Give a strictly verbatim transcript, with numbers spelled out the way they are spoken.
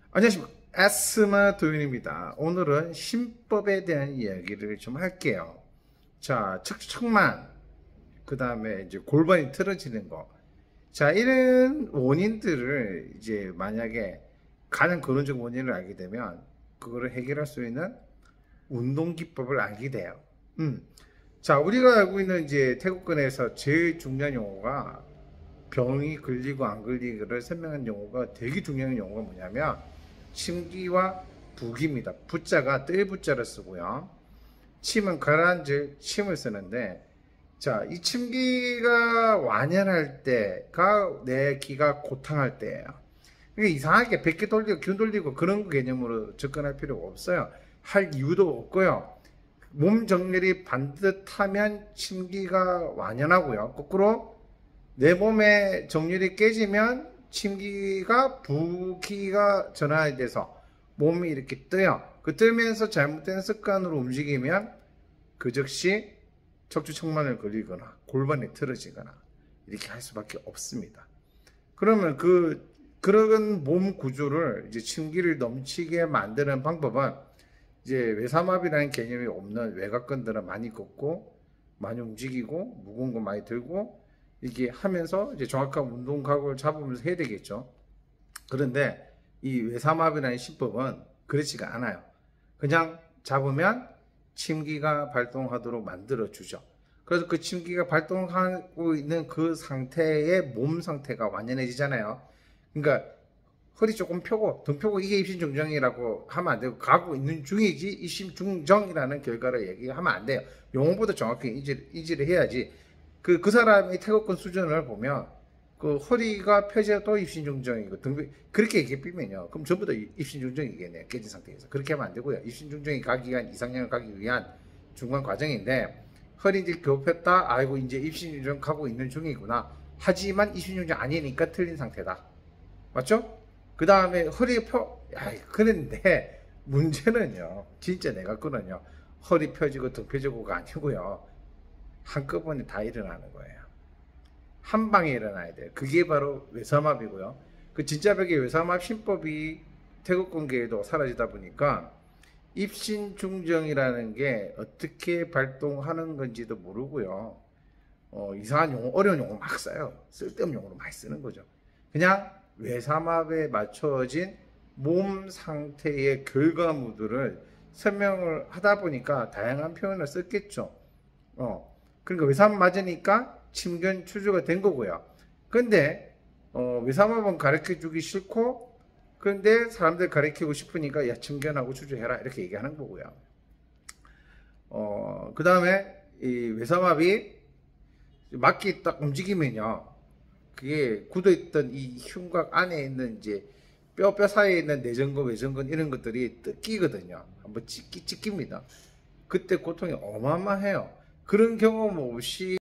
안녕하십니까. 아스마 도윤입니다. 오늘은 신법에 대한 이야기를 좀 할게요. 자, 척추측만, 그 다음에 이제 골반이 틀어지는 거. 자, 이런 원인들을 이제 만약에 가장 근원적 원인을 알게 되면 그거를 해결할 수 있는 운동 기법을 알게 돼요. 음. 자, 우리가 알고 있는 이제 태국권에서 제일 중요한 용어가 병이 걸리고 안 걸리고를 설명한 용어가 되게 중요한 용어가 뭐냐면 침기와 부기입니다. 부자가 뜰 부자를 쓰고요. 침은 가라앉을 침을 쓰는데, 자, 이 침기가 완연할 때가 내 기가 고탕할 때예요. 그러니까 이상하게 백기 돌리고 균 돌리고 그런 개념으로 접근할 필요가 없어요. 할 이유도 없고요. 몸 정렬이 반듯하면 침기가 완연하고요. 거꾸로 내 몸의 정렬이 깨지면 침기가 부기가 전환이 돼서 몸이 이렇게 떠요. 그 뜨면서 잘못된 습관으로 움직이면 그 즉시 척추측만을 걸리거나 골반이 틀어지거나 이렇게 할 수밖에 없습니다. 그러면 그 그런 몸 구조를 이제 침기를 넘치게 만드는 방법은 이제 외삼합이라는 개념이 없는 외곽근들은 많이 걷고 많이 움직이고 무거운 거 많이 들고 이게 하면서 이제 정확한 운동 각오를 잡으면서 해야 되겠죠. 그런데 이 외삼합이라는 신법은 그렇지가 않아요. 그냥 잡으면 침기가 발동하도록 만들어 주죠. 그래서 그 침기가 발동하고 있는 그 상태의 몸 상태가 완연해지잖아요. 그러니까 허리 조금 펴고 등 펴고 이게 입신중정이라고 하면 안 되고 가고 있는 중이지 입신중정이라는 결과를 얘기하면 안 돼요. 용어보다 정확히 인지를, 인지를 해야지. 그, 그 사람의 태극권 수준을 보면, 그 허리가 펴져도 입신중정이고, 등, 그렇게 얘기해보면요. 그럼 전부 다 입신중정이겠네요. 깨진 상태에서. 그렇게 하면 안 되고요. 입신중정이 가기 위한, 이상형을 가기 위한 중간 과정인데, 허리 이제 겨우 폈다, 아이고, 이제 입신중정 가고 있는 중이구나. 하지만 입신중정 아니니까 틀린 상태다. 맞죠? 그 다음에 허리 펴, 야, 그런데, 문제는요. 진짜 내가 그거는요. 허리 펴지고 등 펴지고가 아니고요. 한꺼번에 다 일어나는 거예요. 한 방에 일어나야 돼요. 그게 바로 외삼합이고요. 그 진짜 벽의 외삼합 신법이 태극권계에도 사라지다 보니까 입신중정이라는 게 어떻게 발동하는 건지도 모르고요. 어, 이상한 용어, 어려운 용어 막 써요. 쓸데없는 용어로 많이 쓰는 거죠. 그냥 외삼합에 맞춰진 몸 상태의 결과물들을 설명을 하다 보니까 다양한 표현을 썼겠죠. 어. 그러니까 외삼합 맞으니까 침견 추주가 된 거고요. 근데 어, 외삼합은 가르쳐 주기 싫고, 그런데 사람들 가르치고 싶으니까 야 침견하고 추주해라 이렇게 얘기하는 거고요. 어, 그 다음에 이 외삼합이 맞기 딱 움직이면요, 그게 굳어있던 이 흉곽 안에 있는 이제 뼈, 뼈 사이에 있는 내전근, 외전근 이런 것들이 뜯기거든요. 한번 찢기, 찢깁니다. 그때 고통이 어마어마해요. 그런 경험 없이